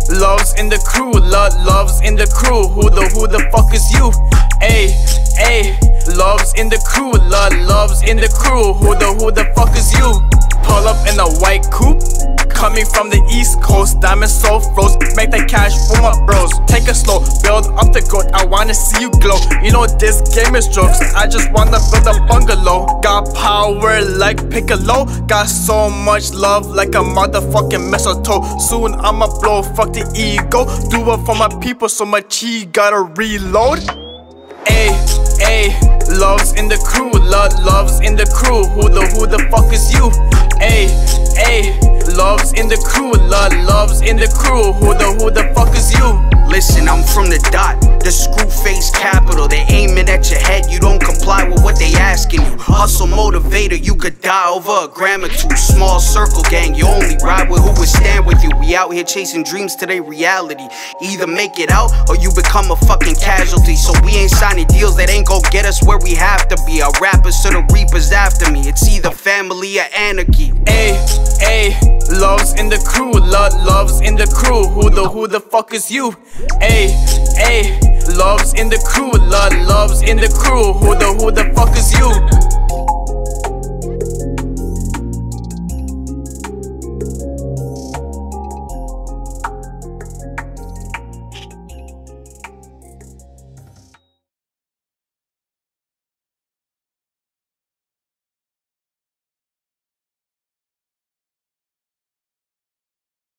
loves in the crew, loves in the crew. Who the fuck is you? Ayy, loves in the crew, loves in the crew. Who the fuck is you? Pull up in a white coupe, coming from the east coast. Diamond so froze, make that cash for my bros. Take it slow, build up the goat, I wanna see you glow. You know this game is jokes, I just wanna build a bungalow. Got power like Piccolo, got so much love like a motherfucking mistletoe. Soon I'ma blow, fuck the ego. Do it for my people, so my chi gotta reload. Ayy, loves in the crew, loves in the crew. Who the fuck is you? Ayy, loves in the crew, loves in the crew. Who the fuck is you? Listen, I'm from the dot, the screw face capital. They aiming at your head, you don't comply with what they asking you. Hustle motivator, you could die over a gram or two. Small circle gang, you only ride with who would stand with you. We out here chasing dreams to their reality. Either make it out or you become a fucking casualty. So we ain't signing deals that ain't gon' get us where we have to be. Our rappers to the reapers after me. It's either family or anarchy. Ayy, loves in the crew, loves in the crew. Who the fuck is you? Ayy, loves in the crew, loves in the crew. Who the fuck is you?